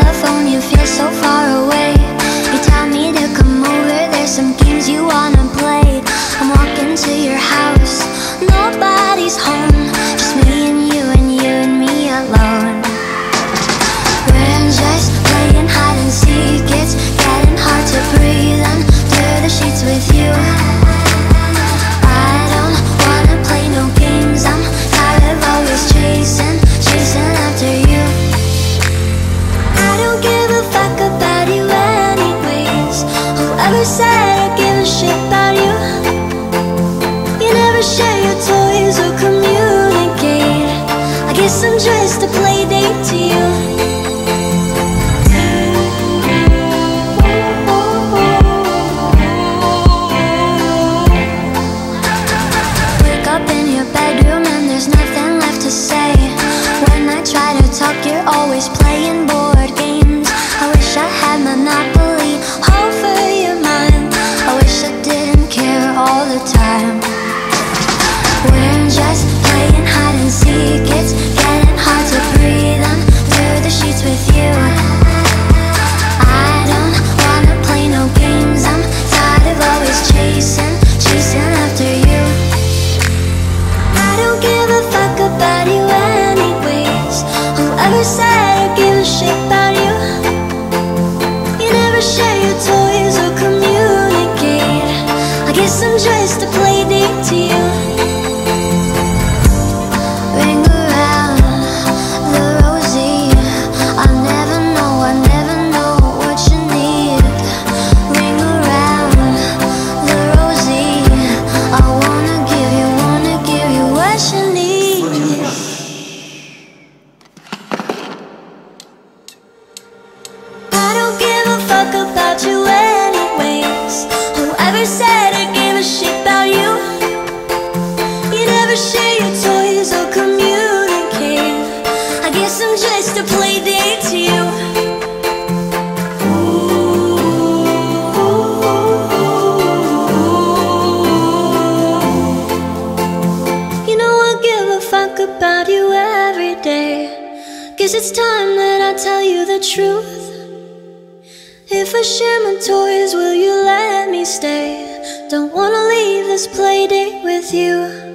telephone, you feel so far away. You tell me to come over, there's some games you wanna play. I'm walking to your house, nobody's home, just me and you and you and me alone. We're just playing hide and seek, it's getting hard to breathe under the sheets with you. I don't wanna play no games, I'm tired of always chasing after you. I don't give a fuck about you anyways. Whoever said I give a shit about you? You never share your toys or communicate. I guess I'm just a play date to you. Wake up in your bedroom and there's nothing left to say. When I try to talk, you're always playing board games. I wish I had Monopoly over your mind. I wish I didn't care all the time. We're just playing hide and seek, it's getting hard to breathe under the sheets with you. I don't wanna play no games, I'm tired of always chasing after you. I don't give a fuck about you anyways. Whoever said I give a shit about you? You never share your toys or communicate. I guess I'm just a play date to you. Ring around the rosy, I never know what you need. Ring around the rosy, I wanna give you what you need. I don't give a fuck about you anyways. Whoever said I give a shit about you? You never share your toys or communicate. I guess I'm just a play date to you. You know I give a fuck about you every day. Guess it's time that I tell you the truth. If I share my toys, will you let me stay? Don't wanna leave this play date with you.